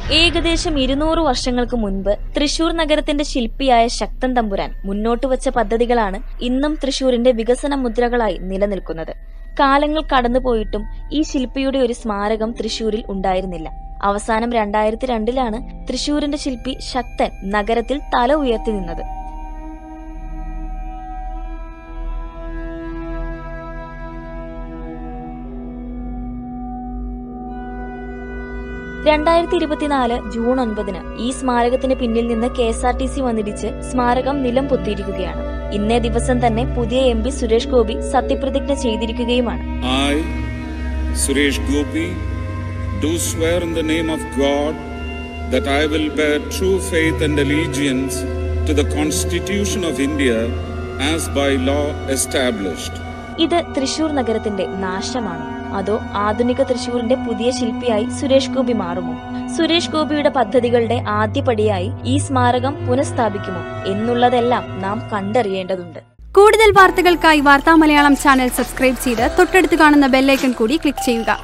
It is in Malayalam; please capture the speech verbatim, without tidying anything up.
ഏകദേശം ഇരുന്നൂറ് വർഷങ്ങൾക്ക് മുൻപ് തൃശൂർ നഗരത്തിന്റെ ശില്പിയായ ശക്തൻ തമ്പുരാൻ മുന്നോട്ട് വച്ച പദ്ധതികളാണ് ഇന്നും തൃശൂരിന്റെ വികസന മുദ്രകളായി നിലനിൽക്കുന്നത്. കാലങ്ങൾ കടന്നുപോയിട്ടും ഈ ശില്പിയുടെ ഒരു സ്മാരകം തൃശൂരിൽ ഉണ്ടായിരുന്നില്ല. അവസാനം രണ്ടായിരത്തി രണ്ടിലാണ് തൃശൂരിന്റെ ശില്പി ശക്തൻ നഗരത്തിൽ തല ഉയർത്തി നിന്നത്. രണ്ടായിരത്തി ഇരുപത്തിനാല് ജൂൺ ഒൻപതിന് ഈ സ്മാരകത്തിന് പിന്നിൽ നിന്ന് K S R T C വന്നിടിച്ച് സ്മാരകം നിലം പൊത്തിയിരിക്കുകയാണ്. ഇന്നേ ദിവസം തന്നെ പുതിയ എം പി സുരേഷ് ഗോപി സത്യപ്രതിജ്ഞ ചെയ്തിരിക്കുകയുമാണ്. I, Suresh Gopi, do swear in the name of God that I will bear true faith and allegiance to the Constitution of India as by law established. ഇത് തൃശൂർ നഗരത്തിന്റെ നാശമാണോ അതോ ആധുനിക തൃശൂരിന്റെ പുതിയ ശില്പിയായി സുരേഷ് ഗോപി മാറുമോ? സുരേഷ് ഗോപിയുടെ പദ്ധതികളുടെ ആദ്യപടിയായി ഈ സ്മാരകം പുനഃസ്ഥാപിക്കുമോ എന്നുള്ളതെല്ലാം നാം കണ്ടറിയേണ്ടതുണ്ട്. കൂടുതൽ വാർത്തകൾക്കായി വാർത്താ മലയാളം ചാനൽ സബ്സ്ക്രൈബ് ചെയ്ത് തൊട്ടടുത്ത് കാണുന്ന ബെല്ലൈക്കൺ കൂടി ക്ലിക്ക് ചെയ്യുക.